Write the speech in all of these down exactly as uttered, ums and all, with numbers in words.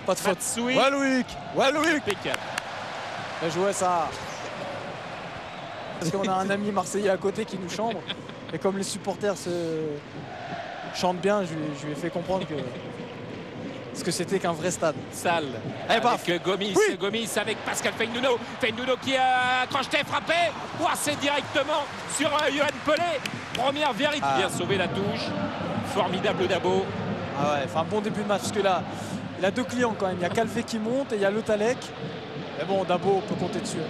Pas de faute. Matsui. Walwick. Walwick. Impeccable. Bien joué ça. Parce qu'on a un ami marseillais à côté qui nous chambre. Et comme les supporters se chantent bien, je lui, je lui ai fait comprendre que ce que c'était qu'un vrai stade. Sale. Eh, avec paf. Gomis. Oui. Gomis avec Pascal Feindouno. Feindouno qui a crocheté, frappé. Ouah, c'est directement sur euh, Yoann Pelé. Première vérité. Ah. Bien sauvé la touche. Formidable Dabo. Ah ouais, enfin bon début de match parce que là, il a deux clients quand même. Il y a Calvé qui monte et il y a Le Talec. Mais bon, Dabo, on peut compter dessus.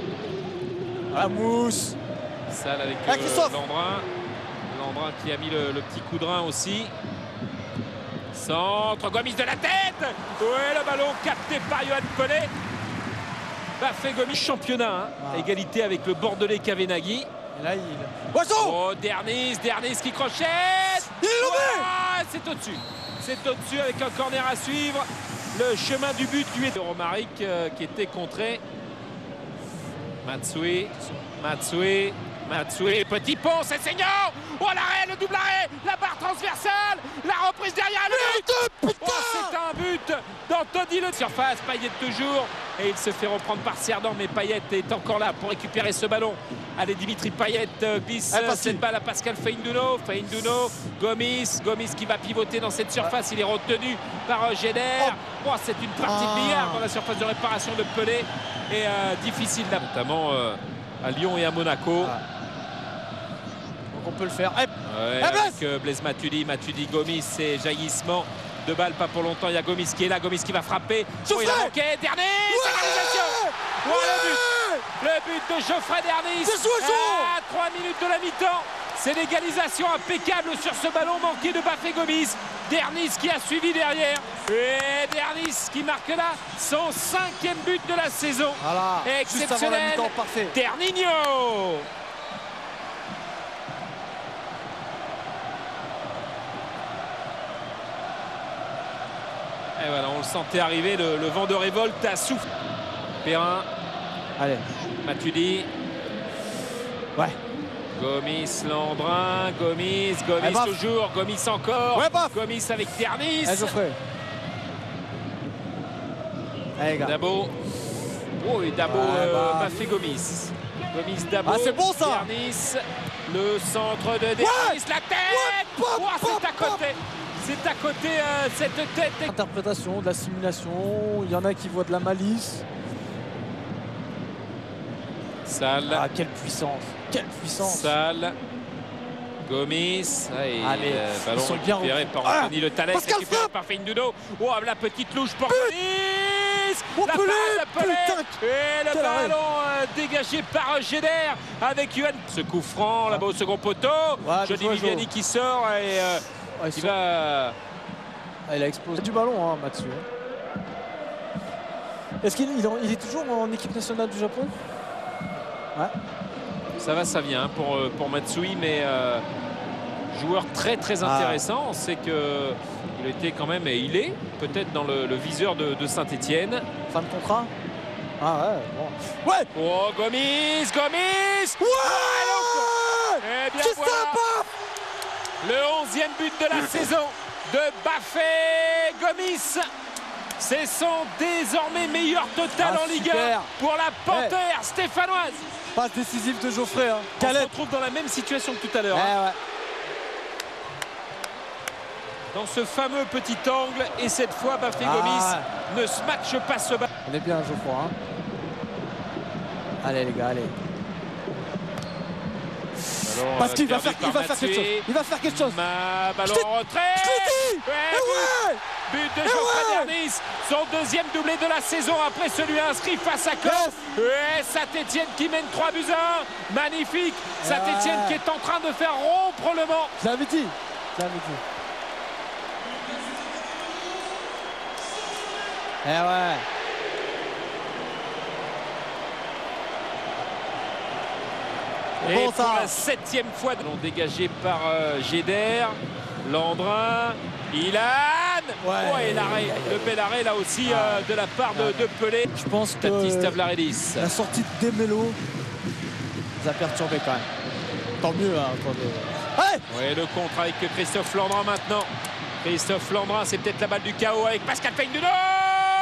La mousse. Sale avec Ah, euh, Christophe. Landrin. Landrin qui a mis le, le petit coup de rein aussi. Centre, Gomis de la tête. Ouais, le ballon capté par Yoann Pelé. Bafé Gomis, championnat. Hein. Ah. Égalité avec le Bordelais Kavenaghi. Et là, il. Poisson. Oh, Dernis, Dernis qui crochette. Il est levé. Ouais, c'est au-dessus. C'est au-dessus avec un corner à suivre. Le chemin du but lui est de Romaric euh, qui était contré. Matsui, Matsui, Matsui, petit pont, c'est seigneur. Oh, l'arrêt, le double arrêt, la barre transversale, la reprise derrière le but. Oh, c'est un but d'Anthony Le surface, Payet toujours. Et il se fait reprendre par Cerdan, mais Payet est encore là pour récupérer ce ballon. Allez, Dimitri Payet euh, glisse ah, cette balle à Pascal Feindouno. Feindouno, Gomis, Gomis qui va pivoter dans cette surface. Il est retenu par euh, Géder. Oh. Oh, c'est une partie de billard dans la surface de réparation de Pelé. Et euh, difficile là, notamment euh, à Lyon et à Monaco. Ah. Donc on peut le faire. Eh. Ouais, Eh, avec euh, Blaise Matuidi, Matuidi, Gomis et jaillissement de balle, pas pour longtemps. Il y a Gomis qui est là, Gomis qui va frapper. Oh, il a manqué, Dernis, ouais égalisation. Oh, le but, le but de Geoffrey Dernis. À trois minutes de la mi-temps. C'est l'égalisation impeccable sur ce ballon manqué de Bafé Gomis. Dernis qui a suivi derrière. Et Dernis qui marque là son cinquième but de la saison. Voilà. Exceptionnel. Juste avant la mi-temps, parfait. Ternigno. Et voilà, on le sentait arriver, le, le vent de révolte a soufflé. Perrin. Allez. Matuidi. Ouais. Gomis, Landrin, Gomis, Gomis Eh, toujours, Gomis encore. Ouais, baf. Gomis avec Dernis. Allez, Geoffrey. Allez, les gars. Dabo. Oh, et Dabo Ouais, euh, bah. Bafé Gomis. Gomis, Dabo. Ah, c'est bon, ça. Dernis. Le centre de Dernis, Ouais. la tête. Ouais, pop, Oh, pop, c'est à côté. C'est à côté euh, cette tête. Interprétation, de la simulation. Il y en a qui voient de la malice. Sale. Ah, quelle puissance. Quelle puissance. Sale. Gomis. Ah, et, Allez, euh, ils ballon sont bien récupéré repris. par Ah, Anthony Le Talec, Pascal récupéré frappe. par Feindouno. Oh, la petite louche pour Gomis. Oh, La Pelé, passe de Pelé. putain. Et le Quel arrêt. ballon euh, dégagé par Géder avec Yoann. Ce coup franc là-bas au second poteau. Ouais, Johnny bien joué, Viviani Jo. qui sort et euh, Ouais, qui sont... va. ah, il a explosé du ballon, hein, Mathieu. Est-ce qu'il il en- il est toujours en équipe nationale du Japon? Ouais. Ça va, ça vient pour, euh, pour Matsui, mais euh, joueur très très Ah. intéressant. On sait que il était quand même, et il est peut-être dans le, le viseur de, de Saint-Etienne. Fin de contrat. Ah ouais, bon. Ouais. Oh, Gomis, Gomis. Ouais. Eh bien C'est voilà, sympa. le onzième but de la saison de Bafé Gomis. C'est son désormais meilleur total Ah, en Ligue super. un pour la Panthère stéphanoise. Passe décisive de Geoffrey. Hein. On se Calette. retrouve dans la même situation que tout à l'heure. Ouais, hein. ouais. Dans ce fameux petit angle, et cette fois Bafé Ah. Gomis ne se matche pas ce ballon. On est bien, Geoffroy. Hein. Allez, les gars, allez. Parce qu'il va faire, il va faire quelque chose. Il va faire quelque chose. Ma ballon Je t'ai- en retrait. Je l'ai dit. Ouais, Eh ouais. but de Eh Geoffrey ouais. Dernis, son deuxième doublé de la saison après celui inscrit face à Caen. Et Saint-Etienne qui mène trois buts à un. Magnifique. Saint-Etienne Ouais. qui est en train de faire rompre le Mans. Je l'avais dit. Je l'avais dit. Eh ouais. Et Bon, pour ça. la septième fois, ballon dégagé par euh, Géder, Landrin, Ilan. Ouais. Oh, et l'arrêt, le bel arrêt là aussi euh, de la part de, de Pelé. Je pense que Baptiste euh, Avlaredis. la sortie de Demelo nous a perturbé quand même. Tant mieux. Hein, quand de... Allez. Oui, le contre avec Christophe Landrin maintenant. Christophe Landrin, c'est peut-être la balle du chaos avec Pascal Feindouno.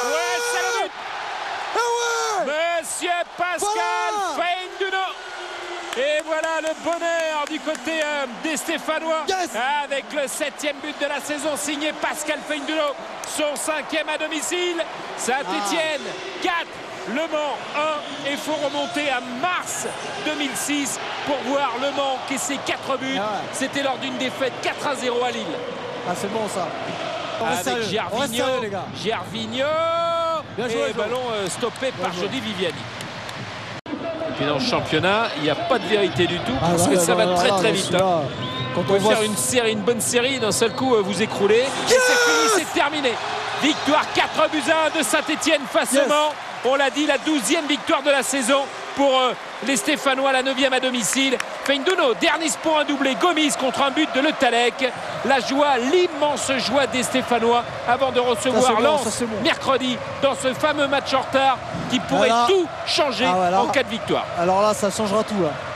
Ouais, c'est le but. Ah ouais. Monsieur Pascal Voilà. Feindouno. Et voilà le bonheur du côté euh, des Stéphanois. Yes. Avec le septième but de la saison signé Pascal Feindouno. Son cinquième à domicile. Saint-Étienne quatre. Le Mans un, et il faut remonter à mars deux mille six pour voir Le Mans encaisser quatre buts. Ah ouais. C'était lors d'une défaite quatre à zéro à Lille. Ah, c'est bon ça. On reste Avec sérieux. On reste Gervinho, sérieux, les gars. Gervinho Bien joué, et Jo. ballon euh, stoppé par joué. Jody Viviani. Et puis dans le championnat, il n'y a pas de vérité du tout Ah, parce ouais, que ça ouais, va ouais, très ouais, très ouais, vite. celui-là, hein. Quand Vous on pouvez voit faire une série, une bonne série, d'un seul coup euh, vous écroulez. Et c'est fini, c'est terminé. Victoire quatre buts à un de Saint-Étienne face Yes. au Mans. On l'a dit, la douzième victoire de la saison pour euh, les Stéphanois, la neuvième à domicile. Feindouno, Dernis pour un doublé, Gomis contre un but de Le Tallec. La joie, l'immense joie des Stéphanois avant de Ça, recevoir c'est bon, Lens ça, c'est bon. mercredi dans ce fameux match en retard qui pourrait Voilà. tout changer Ah ouais, là. en cas de victoire. Alors là, ça changera tout là.